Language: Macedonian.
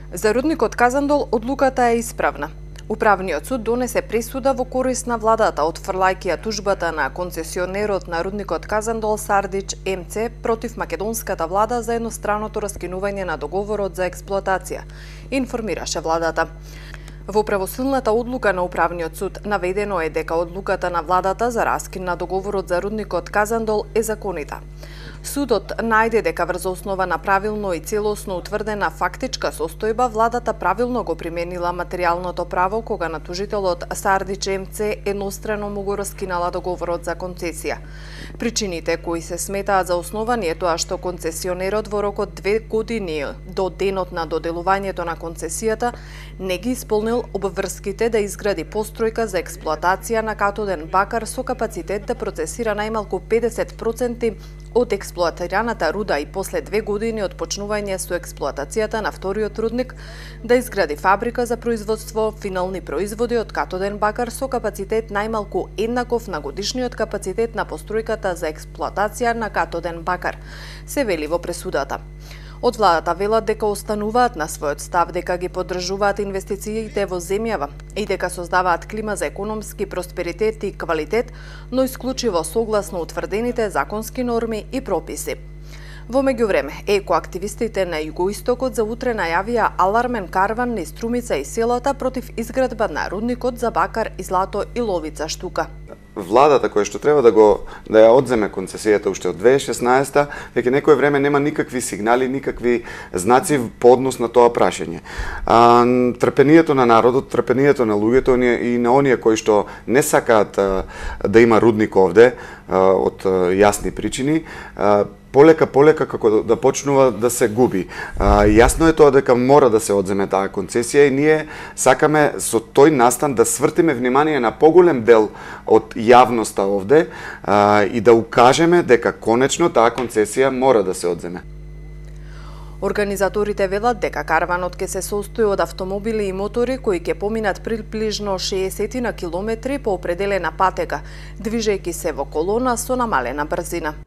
За рудникот Казандол одлуката е исправна. Управниот суд донесе пресуда во корист на владата, отфрлајќи ја тужбата на концесионерот на рудникот Казандол Сардич МЦ против македонската влада за едностранното раскинување на договорот за експлоатација, информираше владата. Во правосилната одлука на Управниот суд наведено е дека одлуката на владата за раскин на договорот за рудникот Казандол е законита. Судот најде дека врз основа на правилно и целосно утврдена фактичка состојба, владата правилно го применила материјалното право кога на тужителот Сардич МЦ еднострано му го раскинала договорот за концесија. Причините кои се сметаат за основани е тоа што концесионерот во рок од 2 години до денот на доделувањето на концесијата не ги исполнил обврските да изгради постројка за експлоатација на катоден бакар со капацитет да процесира најмалку 50% од експлоатираната руда и после 2 години од почнување со експлоатацијата на вториот рудник да изгради фабрика за производство финални производи од катоден бакар со капацитет најмалку еднаков на годишниот капацитет на постројката за експлоатација на катоден бакар, се вели во пресудата. Од владата велат дека остануваат на својот став, дека ги поддржуваат инвестициите во земјава и дека создаваат клима за економски просперитет и квалитет, но исклучиво согласно утврдените законски норми и прописи. Во меѓувреме, екоактивистите на југоистокот за утре најавија алармен карван низ Струмица и селата против изградба на рудникот за бакар и злато и ловица штука. Владата која што треба да ја одземе концесијата уште од 2016-та, веќе некое време нема никакви сигнали, никакви знаци по однос на тоа прашање. Трпението на народот, трпението на луѓето и на оние кои што не сакаат да има рудник овде од јасни причини, полека како да почнува да се губи. Јасно е тоа дека мора да се одземе таа концесија и ние сакаме со тој настан да свртиме внимание на поголем дел од јавноста овде и да укажеме дека конечно таа концесија мора да се одземе. Организаторите велат дека карванот ќе се состои од автомобили и мотори кои ќе поминат приближно 60 на километри по определена патека, движејќи се во колона со намалена брзина.